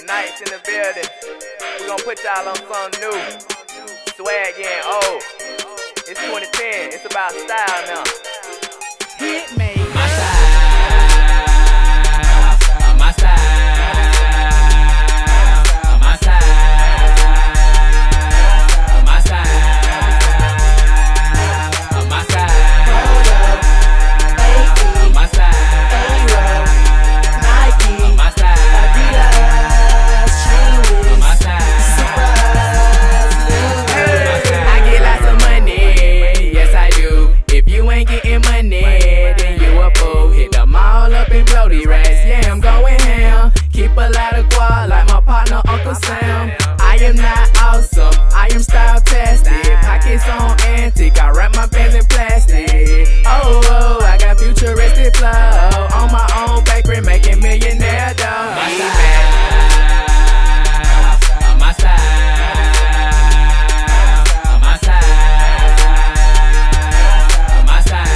Nights in the building. We gon' put y'all on something new. Swag getting old. It's 2010. It's about style now. Hit me. My style. My style. My style. My style. My style. My style. Nike. My style. Adidas. Shoes. My style. I get lots of money. Yes, I do. If you ain't getting money, then you a fool. Hit them all up and blow these racks. Yeah, I'm going ham. Keep a lot of quad like my partner Uncle Sam. I am not awesome. I am style-tastic. Pockets on antique. I wrap my pants in plastic. Oh, I got futuristic flow. On my own bakery, making millionaire dough. My style. My style. My style. My style.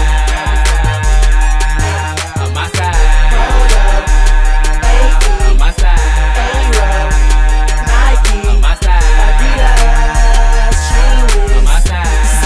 My style. My style. Nike. My style. Adidas. Shoes. My style.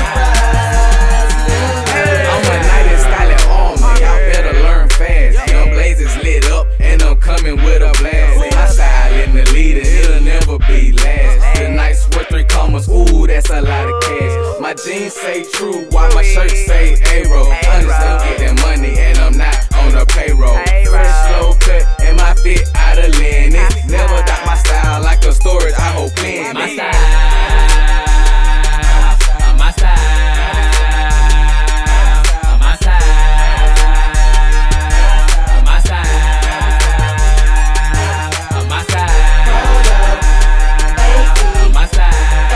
I'm a knight in styling armor, y'all better learn fast. Them blazers lit up, and I'm coming with a blast. My style in the leader, it'll never be last. The night's worth 3 commas, ooh, that's a lot of cash. My jeans say true, while my shirt say A-roll. Understand, getting money, and I'm not on the payroll. Fresh, slow cut, and my fit out of linen. Never doubt my style like a storage, I hope clean. My style. My style. My style. My style. My style. My style.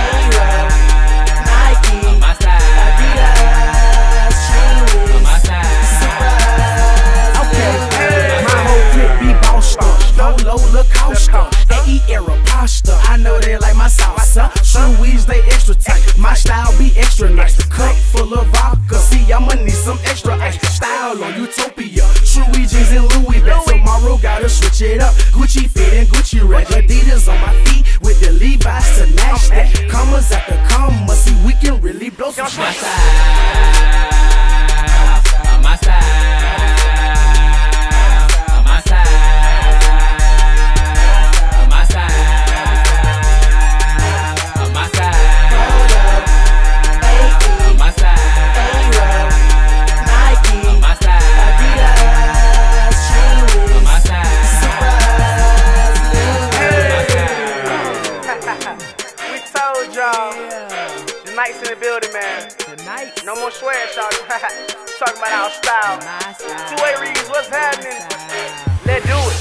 Nike. My style. Adidas. Shoes. My style. Okay, my whole clip be bossed up. Polo Lacoste, AE era pasta. I know they like my salsa. Shoes they extra tight. My style be extra nice. Cup full of vodka. See, I'ma need some extra ice. Style on Utopia. True jeans and Louis bags. Tomorrow gotta switch it up. Gucci fit and Gucci red. Adidas on my feet with the Levi's to match that. Commas after comma. See, we can really blow some My shit. style. My style. My style. My style. My style. My style. Nike. My style. Adidas. Shoes. My style. We told y'all. The nights in the building, man. Tonight, No more swear, y'all. Talking about our style. my style. 2A Reeds, what's happening? Let's do it.